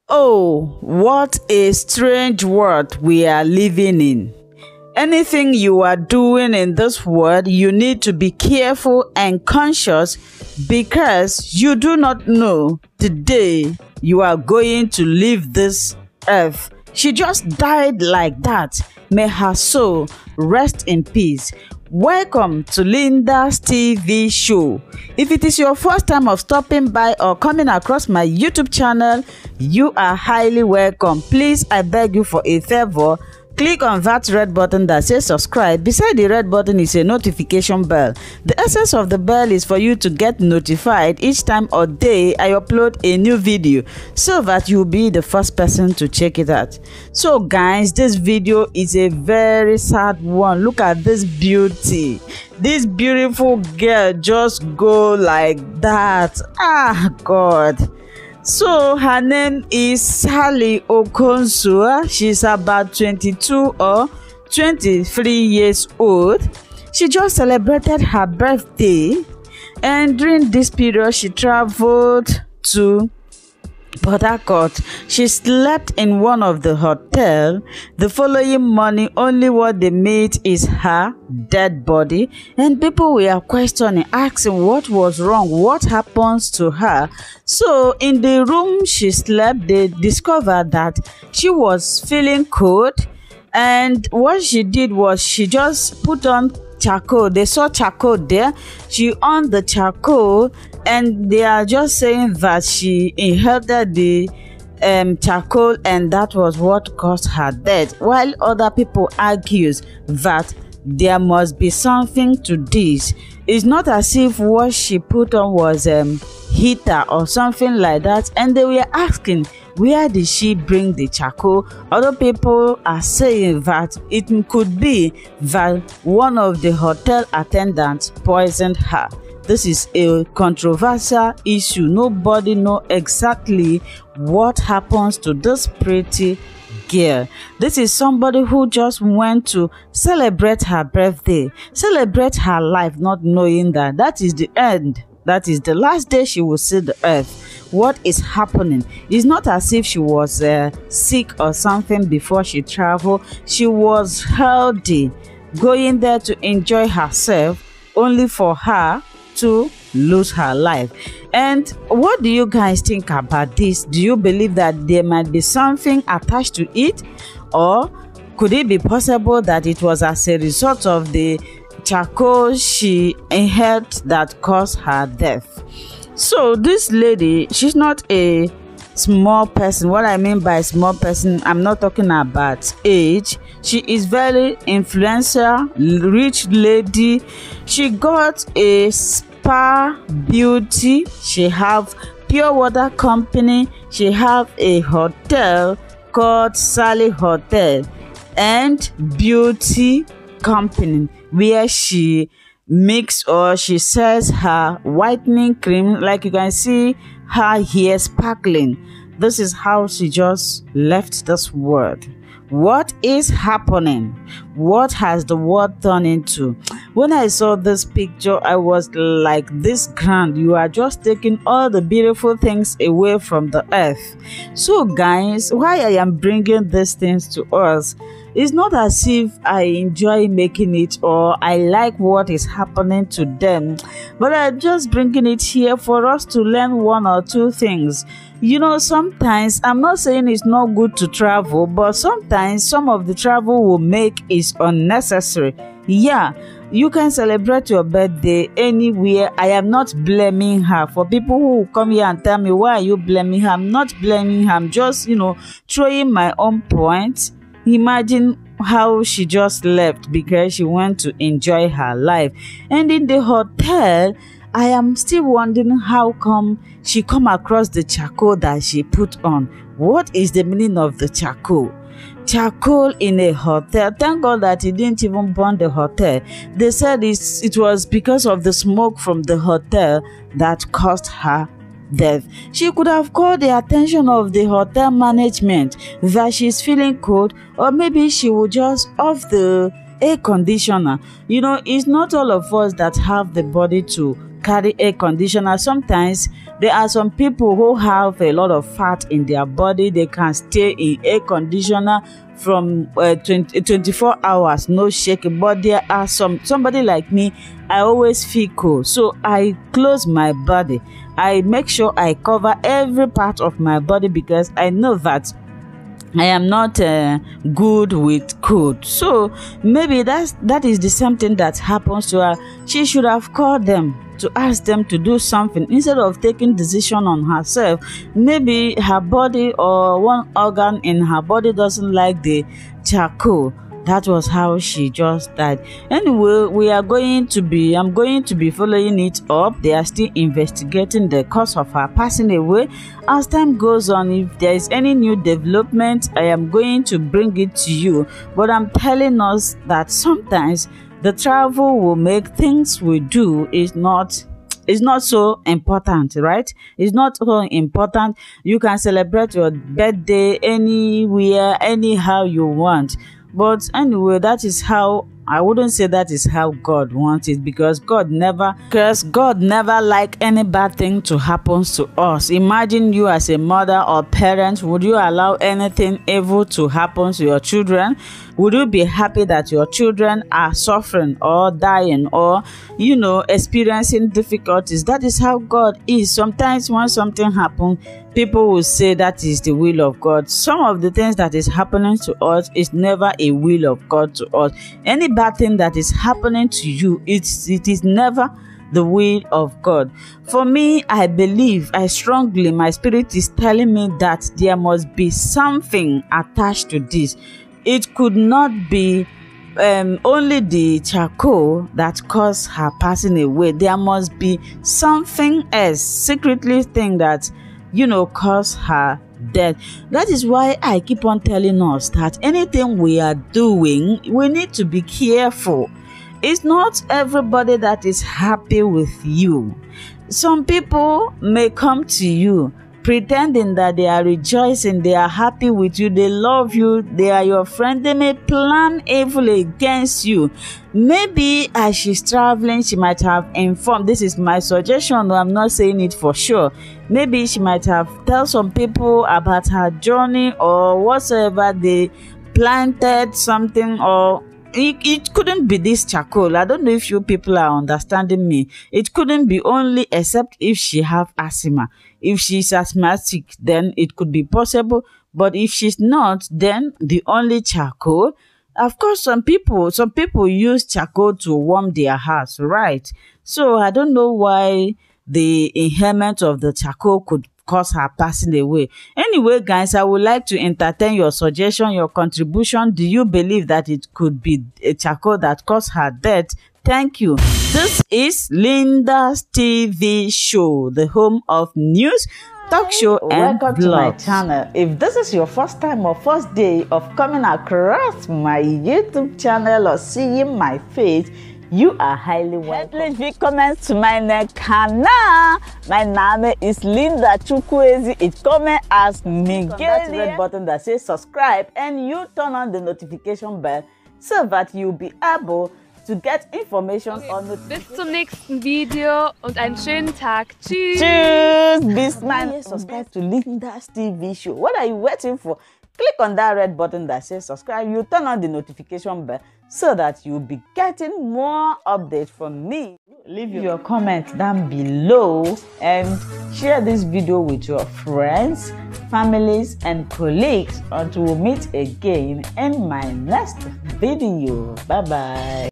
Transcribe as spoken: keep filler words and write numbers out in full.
Oh, what a strange world we are living in. Anything you are doing in this world, you need to be careful and conscious because you do not know the day you are going to leave this earth. She just died like that. May her soul rest in peace. Welcome to Linda's T V show. If it is your first time of stopping by or coming across my YouTube channel, you are highly welcome. Please, I beg you for a favor, click on that red button that says subscribe. Beside the red button is a notification bell. The essence of the bell is for you to get notified each time or day I upload a new video so that you'll be the first person to check it out. So guys, this video is a very sad one. Look at this beauty. This beautiful girl just go like that. Ah, God. So her name is Sally Okonso. She's about twenty-two or twenty-three years old. She just celebrated her birthday, and during this period she traveled to Port Harcourt. She slept in one of the hotels. The following morning, only what they made is her dead body, and people were questioning, asking what was wrong, what happens to her. So in the room she slept, they discovered that she was feeling cold, and what she did was she just put on charcoal. They saw charcoal there. She on the charcoal, and they are just saying that she inhaled the um, charcoal, and that was what caused her death. While other people argues that there must be something to this. It's not as if what she put on was um heater or something like that, and they were asking, where did she bring the charcoal? Other people are saying that it could be that one of the hotel attendants poisoned her. This is a controversial issue. Nobody knows exactly what happens to this pretty girl. This is somebody who just went to celebrate her birthday, celebrate her life, not knowing that that is the end. That is the last day she will see the earth. What is happening? It's not as if she was uh, sick or something before she traveled. She was healthy, going there to enjoy herself, only for her to lose her life. And what do you guys think about this? Do you believe that there might be something attached to it, or could it be possible that it was as a result of the charcoal she inhaled that caused her death? So this lady, she's not a small person. What I mean by small person, I'm not talking about age. She is very influential, rich lady. She got a spa beauty. She have pure water company. She have a hotel called Sally Hotel and Beauty Company, where she mix or she sells her whitening cream. Like you can see her hair sparkling. This is how she just left this world. What is happening? What has the world turned into? When I saw this picture, I was like, this grand, you are just taking all the beautiful things away from the earth. So guys, why I am bringing these things to us, it's not as if I enjoy making it or I like what is happening to them, but I'm just bringing it here for us to learn one or two things. You know, sometimes, I'm not saying it's not good to travel, but sometimes some of the travel will make is unnecessary. Yeah, you can celebrate your birthday anywhere. I am not blaming her. For people who come here and tell me, why are you blaming her? I'm not blaming her. I'm just, you know, throwing my own point. Imagine how she just left because she went to enjoy her life. And in the hotel, I am still wondering how come she come across the charcoal that she put on. What is the meaning of the charcoal? Charcoal in a hotel. Thank God that he didn't even burn the hotel. They said it's, it was because of the smoke from the hotel that caused her death. She could have called the attention of the hotel management that she's feeling cold, or maybe she would just off the air conditioner. You know, it's not all of us that have the body to carry air conditioner. Sometimes There are some people who have a lot of fat in their body. They can stay in air conditioner from uh, twenty, twenty-four hours, no shaking. But there are some somebody like me, I always feel cold, so I close my body. I make sure I cover every part of my body because I know that I am not uh, good with cold. So maybe that's that is the same thing that happens to her. She should have called them to ask them to do something instead of taking decision on herself. Maybe her body or one organ in her body doesn't like the charcoal. That was how she just died. Anyway, we are going to be, I'm going to be following it up. They are still investigating the cause of her passing away. As time goes on, if there is any new development, I am going to bring it to you. But I'm telling us that sometimes the travel will make things we do is not It's not so important, right? It's not so important. You can celebrate your birthday anywhere, anyhow you want. But anyway, that is how, I wouldn't say that is how God wants it, because God never, because God never like any bad thing to happen to us. Imagine you as a mother or parent, would you allow anything evil to happen to your children? Would you be happy that your children are suffering or dying or, you know, experiencing difficulties? That is how God is. Sometimes when something happens, people will say that is the will of God. Some of the things that is happening to us is never a will of God to us. Any bad thing that is happening to you, it's, it is never the will of God. For me, I believe, I strongly, my spirit is telling me that there must be something attached to this. It could not be um, only the charcoal that caused her passing away. There must be something else, secretly thing that, you know, caused her death. That is why I keep on telling us that anything we are doing, we need to be careful. It's not everybody that is happy with you. Some people may come to you pretending that they are rejoicing, they are happy with you, they love you, they are your friend. They may plan evil against you. Maybe as she's traveling, she might have informed, this is my suggestion, I'm not saying it for sure. Maybe she might have told some people about her journey or whatsoever, they planted something, or It, it couldn't be this charcoal. I don't know if you people are understanding me. It couldn't be only except if she have asthma. If she's asthmatic, then it could be possible. But if she's not, then the only charcoal. Of course, some people, some people use charcoal to warm their house, right? So I don't know why the inhalation of the charcoal could cause her passing away. Anyway, guys, I would like to entertain your suggestion, your contribution. Do you believe that it could be a charcoal that caused her death? Thank you. This is Linda's T V show, the home of news, talk show, and welcome blogs. to my channel. If this is your first time or first day of coming across my YouTube channel or seeing my face, you are highly welcome. Herzlich willkommen zu meinem Kanal. Mein Name ist Linda Chukwueze. It comes as Miguel. That red button that says subscribe, and you turn on the notification bell so that you'll be able to get information Okay. on notification. Bis zum nächsten Video und einen schönen Tag. Tschüss. Cheers, bis man. Subscribe to Linda's T V show. What are you waiting for? Click on that red button that says subscribe. You turn on the notification bell so that you'll be getting more updates from me. Leave your comments down below and share this video with your friends, families, and colleagues until we meet again in my next video. Bye bye.